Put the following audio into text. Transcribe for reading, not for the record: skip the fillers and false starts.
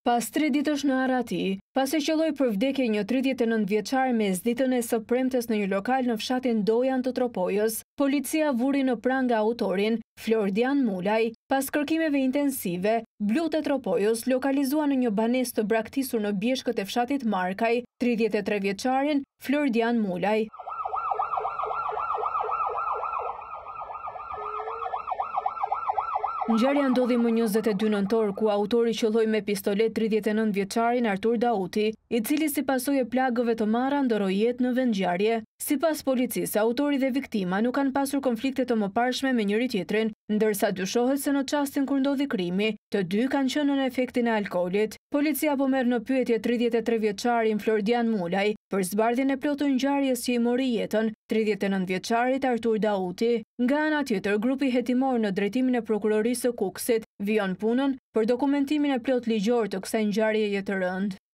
Pas 3 ditësh në Arati, pasi qelloi për vdekje një 39 vjeçar mesditën e së premtes në një lokal në fshatin Dojan të Tropojës, policia vuri në prangë autorin Flordian Mulaj. Pas kërkimeve intensive, Blut e Tropojës lokalizua në një banesë të braktisur në bjeshkët e fshatit Markaj 33 vjeçarin Flordian Mulaj. Ngjarja ndodhi më 22 nëntor, ku autori qelloi me pistolet 39 vjeçarin Artur Dauti, i cili si pasojë plagëve të marra ndoroi jetë në vendngjarje. Sipas policisë, autori dhe viktima nuk kanë pasur konflikte të mëparshme me njëri tjetrin, ndërsa dyshohet se në çastin kur ndodhi krimi, të dy kanë qenë në efektin e alkoolit. Policia po merr në pyetje 33 vjeçarin Flordian Mulaj për zbardhjen e plotë të ngjarjes që i mori jetën 39 vjeçarit Artur Dauti. Nga ana tjetër, grupi hetimor në drejtimin e prokurorisë së Kukësit vijon punën për dokumentimin e plot ligjor të kësaj ngjarjeje të rëndë.